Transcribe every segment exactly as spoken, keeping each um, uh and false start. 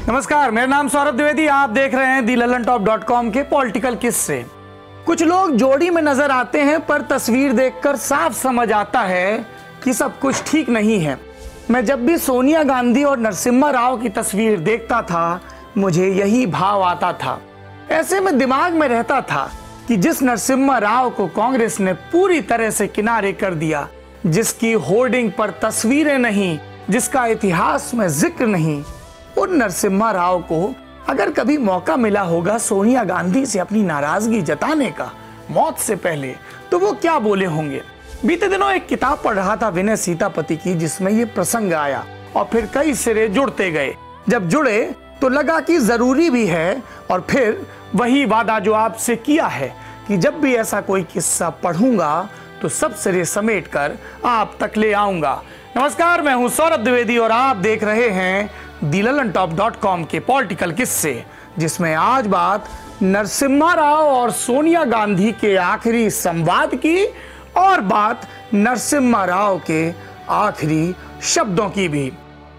नमस्कार, मेरा नाम सौरभ द्विवेदी। आप देख रहे हैं दी लल्लनटॉप डॉट कॉम के पॉलिटिकल किस्से। कुछ लोग जोड़ी में नजर आते हैं, पर तस्वीर देखकर साफ समझ आता है कि सब कुछ ठीक नहीं है। मैं जब भी सोनिया गांधी और नरसिम्हा राव की तस्वीर देखता था, मुझे यही भाव आता था। ऐसे में दिमाग में रहता था कि जिस नरसिम्हा राव को कांग्रेस ने पूरी तरह से किनारे कर दिया, जिसकी होर्डिंग पर तस्वीरें नहीं, जिसका इतिहास में जिक्र नहीं, उन नरसिम्हा राव को अगर कभी मौका मिला होगा सोनिया गांधी से अपनी नाराजगी जताने का मौत से पहले, तो वो क्या बोले होंगे। बीते दिनों एक किताब पढ़ रहा था विनय सीतापति की, जिसमें ये प्रसंग आया और फिर कई सिरे जुड़ते गए। जब जुड़े तो लगा कि जरूरी भी है, और फिर वही वादा जो आपसे किया है कि जब भी ऐसा कोई किस्सा पढ़ूंगा तो सब सिरे समेट कर आप तक ले आऊंगा। नमस्कार, मैं हूं सौरभ द्विवेदी और आप देख रहे हैं दी लल्लनटॉप डॉट कॉम के पॉलिटिकल किस्से, जिसमें आज बात नरसिम्हा राव और सोनिया गांधी के आखिरी संवाद की और बात नरसिम्हा राव के आखिरी शब्दों की भी।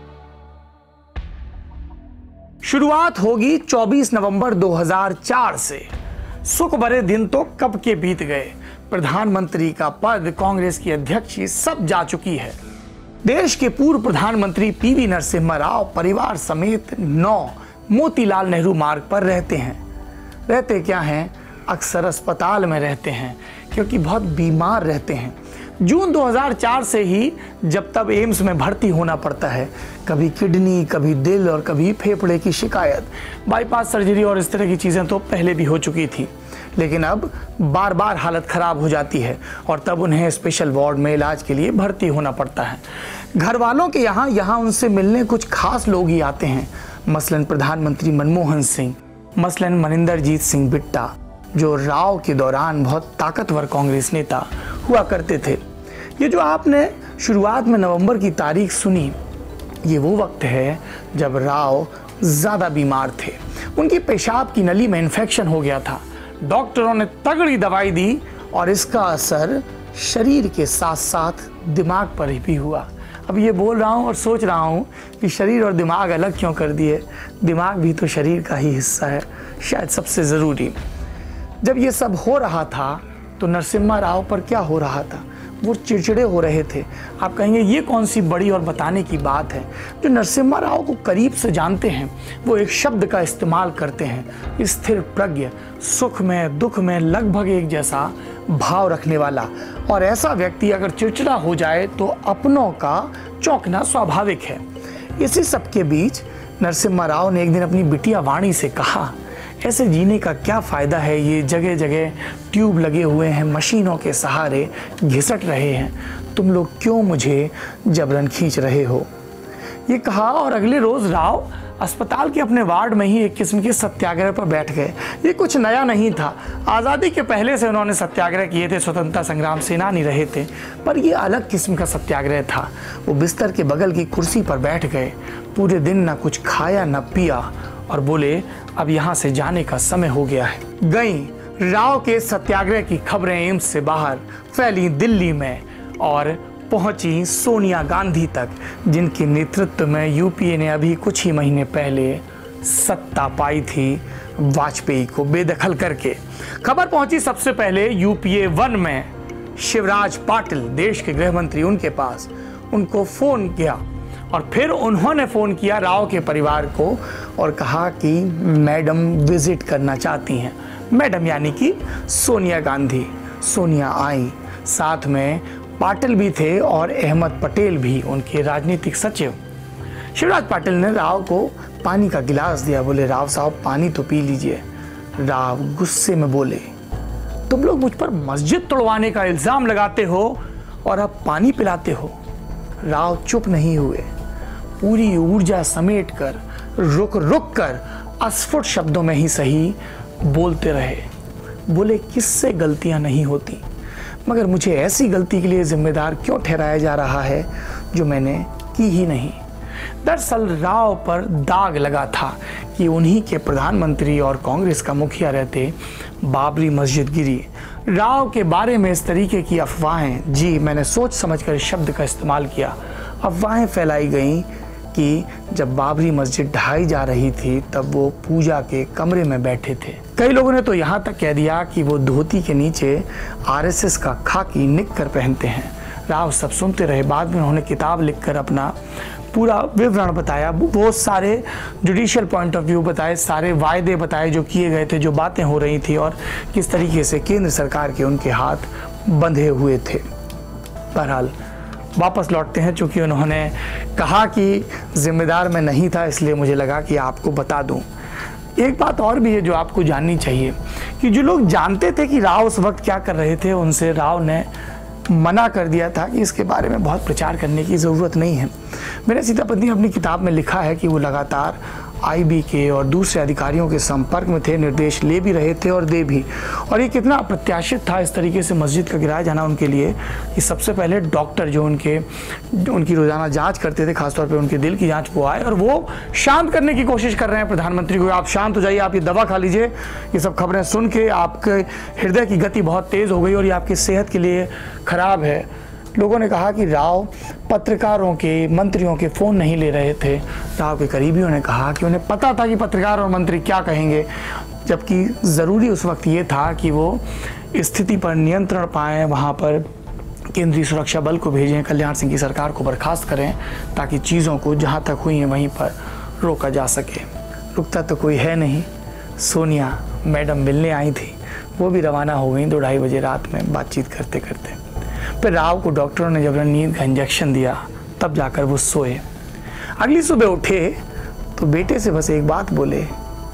शुरुआत होगी चौबीस नवंबर दो हज़ार चार से। सुख भरे दिन तो कब के बीत गए। प्रधानमंत्री का पद, कांग्रेस की अध्यक्षी सब जा चुकी है। देश के पूर्व प्रधानमंत्री पीवी नरसिम्हा राव परिवार समेत नौ मोतीलाल नेहरू मार्ग पर रहते हैं। रहते क्या हैं? अक्सर अस्पताल में रहते हैं, क्योंकि बहुत बीमार रहते हैं। जून दो हज़ार चार से ही जब तब एम्स में भर्ती होना पड़ता है। कभी किडनी, कभी दिल और कभी फेफड़े की शिकायत। बाईपास सर्जरी और इस तरह की चीज़ें तो पहले भी हो चुकी थी, लेकिन अब बार बार हालत ख़राब हो जाती है और तब उन्हें स्पेशल वार्ड में इलाज के लिए भर्ती होना पड़ता है। घर वालों के यहाँ यहाँ उनसे मिलने कुछ खास लोग ही आते हैं, मसलन प्रधानमंत्री मनमोहन सिंह, मसलन मनिंदरजीत सिंह बिट्टा, जो राव के दौरान बहुत ताकतवर कांग्रेस नेता हुआ करते थे। ये जो आपने शुरुआत में नवंबर की तारीख सुनी, ये वो वक्त है जब राव ज़्यादा बीमार थे। उनकी पेशाब की नली में इन्फेक्शन हो गया था। डॉक्टरों ने तगड़ी दवाई दी और इसका असर शरीर के साथ साथ दिमाग पर भी हुआ। अब ये बोल रहा हूँ और सोच रहा हूँ कि शरीर और दिमाग अलग क्यों कर दिए। दिमाग भी तो शरीर का ही हिस्सा है, शायद सबसे ज़रूरी। जब ये सब हो रहा था तो नरसिम्हा राव पर क्या हो रहा था? वो चिड़चिड़े हो रहे थे। आप कहेंगे ये कौन सी बड़ी और बताने की बात है। जो नरसिम्हा राव को करीब से जानते हैं, वो एक शब्द का इस्तेमाल करते हैं, स्थिर प्रज्ञ, सुख में दुख में लगभग एक जैसा भाव रखने वाला। और ऐसा व्यक्ति अगर चिड़चिड़ा हो जाए तो अपनों का चौंकना स्वाभाविक है। इसी सब के बीच नरसिम्हा राव ने एक दिन अपनी बिटिया वाणी से कहा, ऐसे जीने का क्या फ़ायदा है, ये जगह जगह ट्यूब लगे हुए हैं, मशीनों के सहारे घिसट रहे हैं, तुम लोग क्यों मुझे जबरन खींच रहे हो। ये कहा और अगले रोज़ राव अस्पताल के अपने वार्ड में ही एक किस्म के सत्याग्रह पर बैठ गए। ये कुछ नया नहीं था, आज़ादी के पहले से उन्होंने सत्याग्रह किए थे, स्वतंत्रता संग्राम सेनानी रहे थे, पर ये अलग किस्म का सत्याग्रह था। वो बिस्तर के बगल की कुर्सी पर बैठ गए, पूरे दिन ना कुछ खाया ना पिया, और बोले अब यहाँ से जाने का समय हो गया है। गई राव के सत्याग्रह की खबरें एम्स से बाहर फैली दिल्ली में और पहुंची सोनिया गांधी तक, जिनके नेतृत्व में यूपीए ने अभी कुछ ही महीने पहले सत्ता पाई थी वाजपेयी को बेदखल करके। खबर पहुंची सबसे पहले यूपीए वन में शिवराज पाटिल, देश के गृह मंत्री, उनके पास। उनको फोन किया और फिर उन्होंने फ़ोन किया राव के परिवार को और कहा कि मैडम विजिट करना चाहती हैं। मैडम यानी कि सोनिया गांधी। सोनिया आई, साथ में पाटिल भी थे और अहमद पटेल भी, उनके राजनीतिक सचिव। शिवराज पाटिल ने राव को पानी का गिलास दिया, बोले राव साहब पानी तो पी लीजिए। राव गुस्से में बोले, तुम लोग मुझ पर मस्जिद तोड़वाने का इल्ज़ाम लगाते हो और अब पानी पिलाते हो। राव चुप नहीं हुए, पूरी ऊर्जा समेट कर रुक रुक कर अस्फुट शब्दों में ही सही बोलते रहे। बोले किससे गलतियां नहीं होती, मगर मुझे ऐसी गलती के लिए जिम्मेदार क्यों ठहराया जा रहा है जो मैंने की ही नहीं। दरअसल राव पर दाग लगा था कि उन्हीं के प्रधानमंत्री और कांग्रेस का मुखिया रहते बाबरी मस्जिद गिरी। राव के बारे में इस तरीके की अफवाहें, जी मैंने सोच समझकर इस शब्द का इस्तेमाल किया, अफवाहें फैलाई गईं कि जब बाबरी मस्जिद ढहाई जा रही थी तब वो पूजा के कमरे में बैठे थे। कई लोगों ने तो यहाँ तक कह दिया कि वो धोती के नीचे आरएसएस का खाकी निक्कर पहनते हैं। राव सब सुनते रहे। बाद में उन्होंने किताब लिखकर अपना पूरा विवरण बताया, वो सारे जुडिशियल पॉइंट ऑफ व्यू बताए, सारे वायदे बताए जो किए गए थे, जो बातें हो रही थी और किस तरीके से केंद्र सरकार के उनके हाथ बंधे हुए थे। बहरहाल वापस लौटते हैं। चूँकि उन्होंने कहा कि जिम्मेदार मैं नहीं था, इसलिए मुझे लगा कि आपको बता दूं। एक बात और भी है जो आपको जाननी चाहिए कि जो लोग जानते थे कि राव उस वक्त क्या कर रहे थे, उनसे राव ने मना कर दिया था कि इसके बारे में बहुत प्रचार करने की ज़रूरत नहीं है। विनय सीतापति ने अपनी किताब में लिखा है कि वो लगातार आईबी के और दूसरे अधिकारियों के संपर्क में थे, निर्देश ले भी रहे थे और दे भी। और ये कितना अप्रत्याशित था इस तरीके से मस्जिद का गिराया जाना उनके लिए कि सबसे पहले डॉक्टर जो उनके उनकी रोज़ाना जांच करते थे, खासतौर पे उनके दिल की जांच, वो आए और वो शांत करने की कोशिश कर रहे हैं प्रधानमंत्री को। आप शांत हो जाइए, आप ये दवा खा लीजिए, ये सब खबरें सुन के आपके हृदय की गति बहुत तेज़ हो गई और ये आपकी सेहत के लिए ख़राब है। लोगों ने कहा कि राव पत्रकारों के, मंत्रियों के फ़ोन नहीं ले रहे थे। राव के करीबियों ने कहा कि उन्हें पता था कि पत्रकार और मंत्री क्या कहेंगे, जबकि ज़रूरी उस वक्त ये था कि वो स्थिति पर नियंत्रण पाएँ, वहाँ पर केंद्रीय सुरक्षा बल को भेजें, कल्याण सिंह की सरकार को बर्खास्त करें, ताकि चीज़ों को जहाँ तक हुई हैं वहीं पर रोका जा सके। रुकता तो कोई है नहीं। सोनिया मैडम मिलने आई थी, वो भी रवाना हो गई दो ढाई बजे रात में बातचीत करते करते। फिर राव को डॉक्टरों ने जब नींद का इंजेक्शन दिया तब जाकर वो सोए। अगली सुबह उठे तो बेटे से बस एक बात बोले,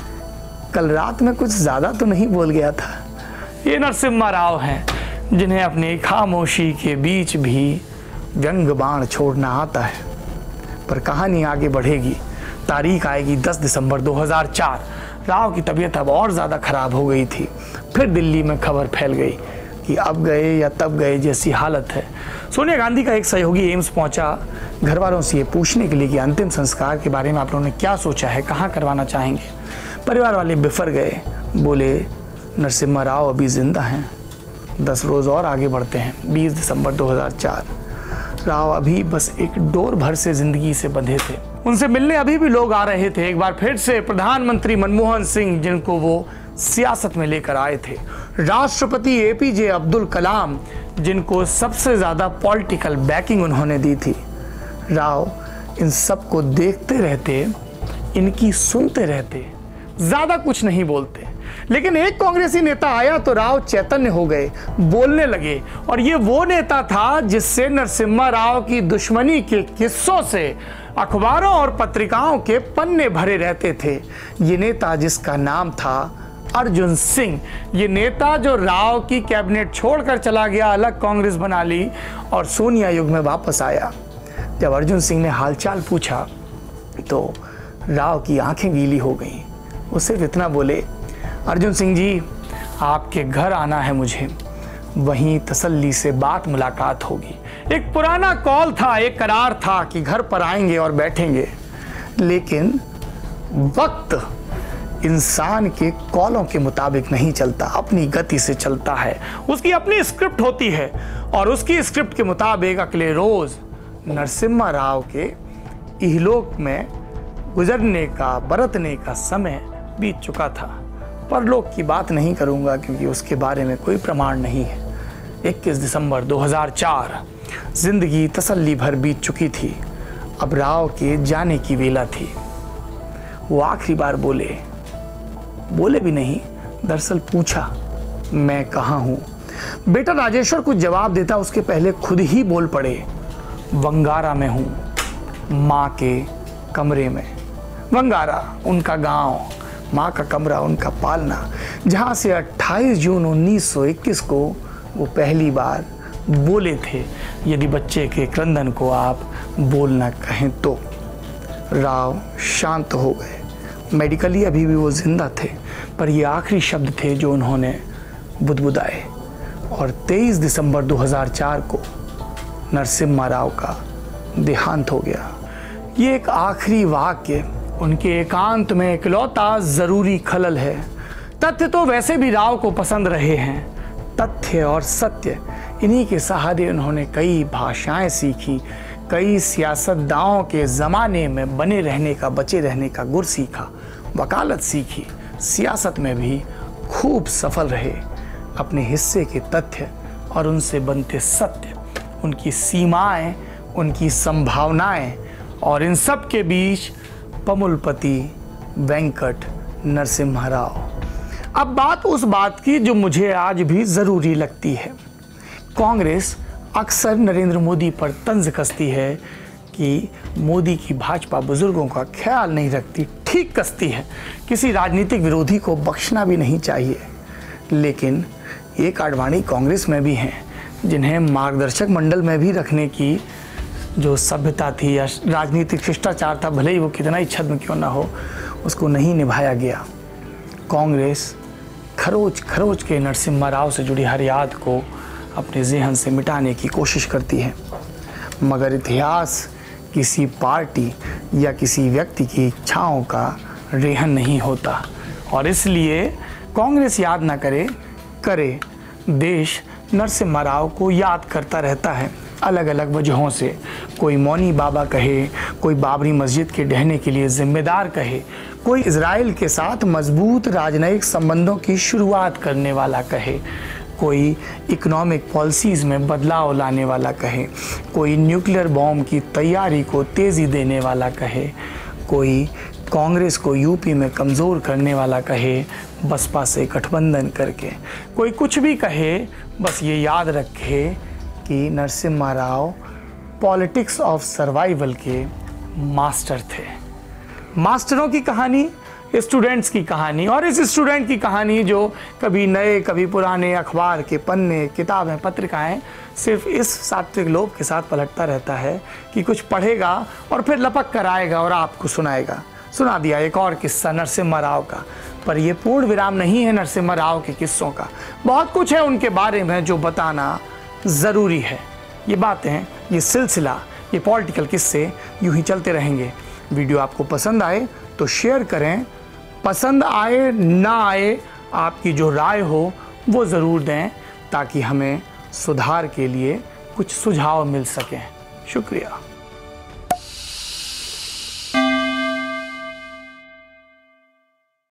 कल रात में कुछ ज़्यादा तो नहीं बोल गया था। ये नरसिम्हा राव हैं जिन्हें अपनी खामोशी के बीच भी व्यंग बाण छोड़ना आता है। पर कहानी आगे बढ़ेगी। तारीख आएगी दस दिसंबर दो हज़ार चार। राव की तबीयत अब और ज़्यादा ख़राब हो गई थी। फिर दिल्ली में खबर फैल गई कि अब गए या तब गए जैसी हालत है। सोनिया गांधी का एक सहयोगी एम्स पहुंचा घर वालों से ये पूछने के लिए कि अंतिम संस्कार के बारे में आप लोगों ने क्या सोचा है, कहाँ करवाना चाहेंगे। परिवार वाले बिफर गए, बोले नरसिम्हा राव अभी जिंदा हैं, दस रोज़ और आगे बढ़ते हैं। बीस दिसंबर दो हज़ार चार। राव अभी बस एक डोर भर से ज़िंदगी से बंधे थे। उनसे मिलने अभी भी लोग आ रहे थे। एक बार फिर से प्रधानमंत्री मनमोहन सिंह, जिनको वो सियासत में लेकर आए थे, राष्ट्रपति एपीजे अब्दुल कलाम, जिनको सबसे ज़्यादा पॉलिटिकल बैकिंग उन्होंने दी थी। राव इन सब को देखते रहते, इनकी सुनते रहते, ज़्यादा कुछ नहीं बोलते। लेकिन एक कांग्रेसी नेता आया तो राव चैतन्य हो गए, बोलने लगे। और ये वो नेता था जिससे नरसिम्हा राव की दुश्मनी के किस्सों से अखबारों और पत्रिकाओं के पन्ने भरे रहते थे। ये नेता जिसका नाम था अर्जुन सिंह। ये नेता जो राव की कैबिनेट छोड़कर चला गया, अलग कांग्रेस बना ली और सोनिया युग में वापस आया। जब अर्जुन सिंह ने हालचाल पूछा तो राव की आंखें गीली हो गईं। वो सिर्फ इतना बोले, अर्जुन सिंह जी, आपके घर आना है मुझे, वहीं तसल्ली से बात मुलाकात होगी। एक पुराना कॉल था, एक करार था कि घर पर आएंगे और बैठेंगे। लेकिन वक्त इंसान के कॉलों के मुताबिक नहीं चलता, अपनी गति से चलता है। उसकी अपनी स्क्रिप्ट होती है और उसकी स्क्रिप्ट के मुताबिक अगले रोज नरसिम्हा राव के इहलोक में गुजरने का, बरतने का समय बीत चुका था। परलोक की बात नहीं करूंगा क्योंकि उसके बारे में कोई प्रमाण नहीं है। इक्कीस दिसंबर दो हज़ार चार। जिंदगी तसल्ली भर बीत चुकी थी। अब राव के जाने की वेला थी। वो आखिरी बार बोले बोले भी नहीं, दरअसल पूछा, मैं कहाँ हूँ। बेटा राजेश्वर कुछ जवाब देता उसके पहले खुद ही बोल पड़े, वंगारा में हूँ, माँ के कमरे में। वंगारा उनका गांव, माँ का कमरा उनका पालना, जहाँ से अट्ठाईस जून उन्नीस सौ इक्कीस को वो पहली बार बोले थे, यदि बच्चे के क्रंदन को आप बोलना कहें तो। राव शांत हो गए। मेडिकली अभी भी वो जिंदा थे, पर ये आखिरी शब्द थे जो उन्होंने बुदबुदाए। और तेईस दिसंबर दो हज़ार चार को नरसिम्हा राव का देहांत हो गया। ये एक आखिरी वाक्य उनके एकांत में इकलौता जरूरी खलल है। तथ्य तो वैसे भी राव को पसंद रहे हैं। तथ्य और सत्य, इन्हीं के सहारे उन्होंने कई भाषाएं सीखी, कई सियासतदानों के ज़माने में बने रहने का, बचे रहने का गुर सीखा, वकालत सीखी, सियासत में भी खूब सफल रहे। अपने हिस्से के तथ्य और उनसे बनते सत्य, उनकी सीमाएं, उनकी संभावनाएं और इन सब के बीच पमुलपति वेंकट नरसिम्हा राव। अब बात उस बात की जो मुझे आज भी ज़रूरी लगती है। कांग्रेस अक्सर नरेंद्र मोदी पर तंज कसती है कि मोदी की भाजपा बुजुर्गों का ख्याल नहीं रखती, ठीक कसती है। किसी राजनीतिक विरोधी को बख्शना भी नहीं चाहिए। लेकिन एक आडवाणी कांग्रेस में भी हैं जिन्हें मार्गदर्शक मंडल में भी रखने की जो सभ्यता थी या राजनीतिक शिष्टाचार था, भले ही वो कितना ही छद्म क्यों ना हो, उसको नहीं निभाया गया। कांग्रेस खरोच खरोच के नरसिम्हा राव से जुड़ी हर याद को अपने ज़हन से मिटाने की कोशिश करती है, मगर इतिहास किसी पार्टी या किसी व्यक्ति की इच्छाओं का रेहन नहीं होता और इसलिए कांग्रेस याद ना करे करे देश नरसिम्हा राव को याद करता रहता है अलग अलग वजहों से। कोई मौनी बाबा कहे, कोई बाबरी मस्जिद के ढहने के लिए जिम्मेदार कहे, कोई इजराइल के साथ मजबूत राजनयिक संबंधों की शुरुआत करने वाला कहे, कोई इकोनॉमिक पॉलिसीज़ में बदलाव लाने वाला कहे, कोई न्यूक्लियर बॉम्ब की तैयारी को तेज़ी देने वाला कहे, कोई कांग्रेस को यूपी में कमज़ोर करने वाला कहे बसपा से गठबंधन करके, कोई कुछ भी कहे, बस ये याद रखे कि Narasimha Rao politics of survival के मास्टर थे। मास्टरों की कहानी, स्टूडेंट्स की कहानी, और इस स्टूडेंट की कहानी जो कभी नए कभी पुराने अखबार के पन्ने, किताबें, पत्रिकाएं सिर्फ इस सात्विक लोभ के साथ पलटता रहता है कि कुछ पढ़ेगा और फिर लपक कर आएगा और आपको सुनाएगा। सुना दिया एक और किस्सा नरसिम्हा राव का, पर यह पूर्ण विराम नहीं है नरसिम्हा राव के किस्सों का। बहुत कुछ है उनके बारे में जो बताना ज़रूरी है। ये बातें, ये सिलसिला, ये पॉलिटिकल किस्से यूं ही चलते रहेंगे। वीडियो आपको पसंद आए तो शेयर करें, पसंद आए ना आए आपकी जो राय हो वो ज़रूर दें ताकि हमें सुधार के लिए कुछ सुझाव मिल सकें। शुक्रिया।